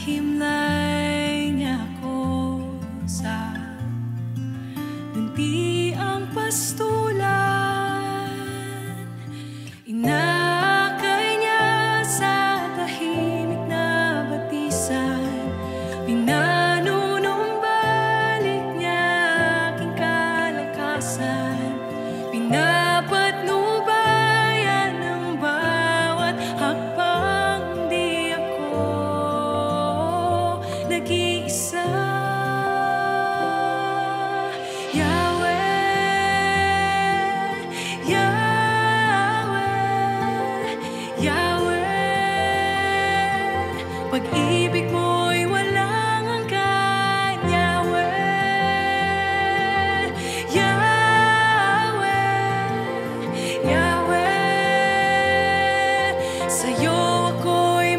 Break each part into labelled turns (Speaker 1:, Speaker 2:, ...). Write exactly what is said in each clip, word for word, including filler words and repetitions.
Speaker 1: hinimlay niya ako sa luntiang pastulan. Inakay niya sa tahimik na batisan, pinanunumbalik niya aking kalakasan, pinapatnubayan ng bawat hakbang di ako nag-iisa. Pag-ibig mo'y walang hanggan, Yahweh, Yahweh, Yahweh. Sa'yo ako'y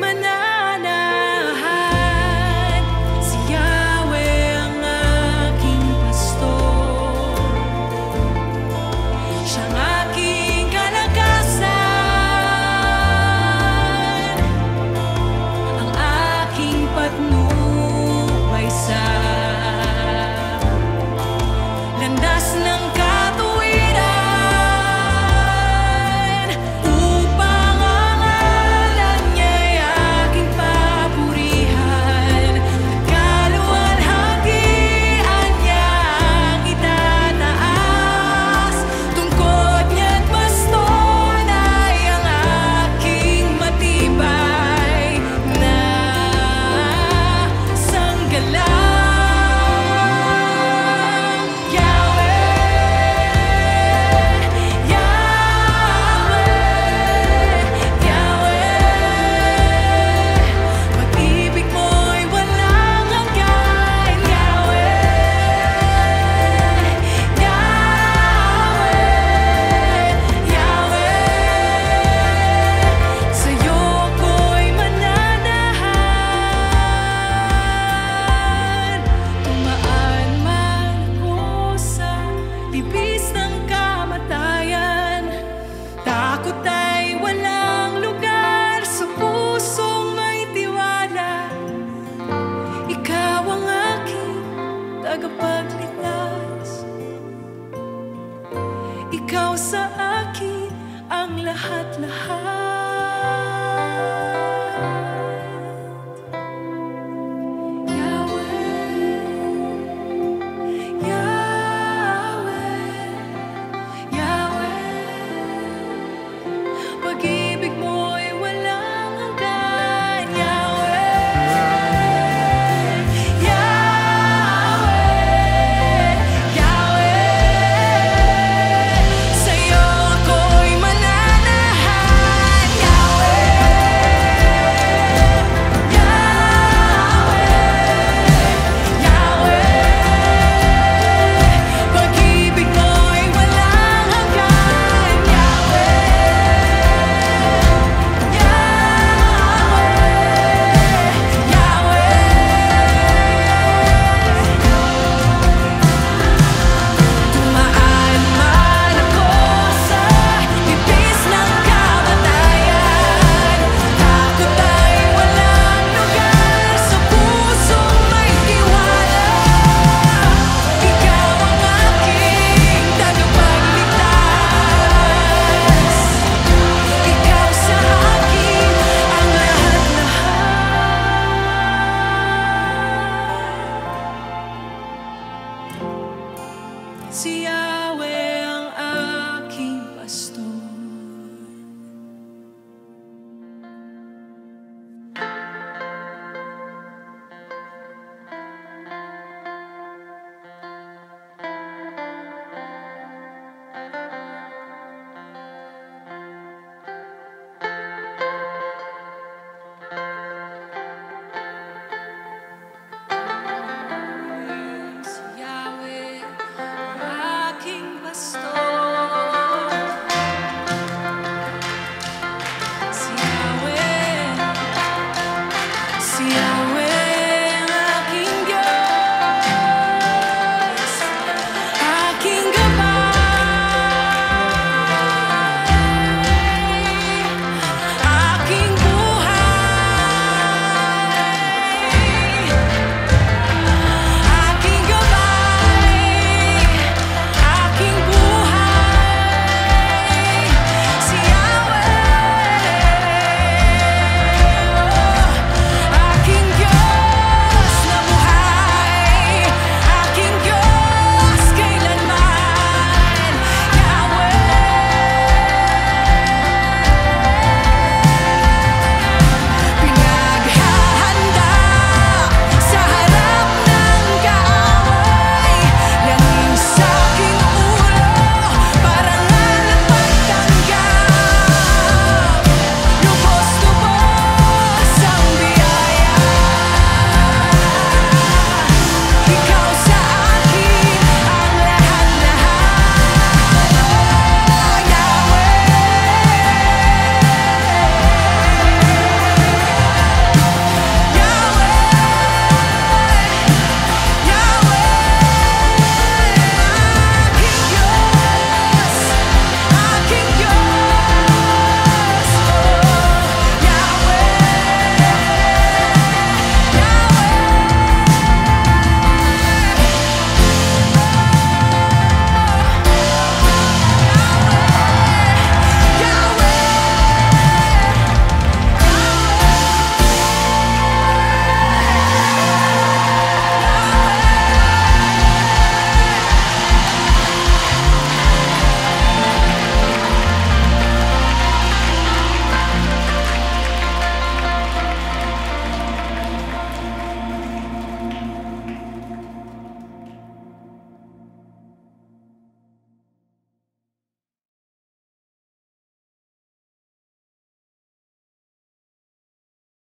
Speaker 1: mananahan, si Yahweh ang aking pastor, siyang aking kalakasan. Patnubay sa landas ng katuwiran, upang ang ngalan niya'y aking papurihan. Kaluwalhatian niyang itataas, tungkod niya't baston ay ang aking matibay na tipis ng kamatayan. Takot ay walang lugar sa pusong may tiwala. Ikaw ang aking tagapagligtas, ikaw sa akin ang lahat-lahat. Pag-ibig mo'y walang hanggan, Yahweh, Yahweh, Yahweh. Sa'yo ako'y mananahan, Yahweh, Yahweh, Yahweh. Pag-ibig mo'y walang hanggan, Yahweh. See ya.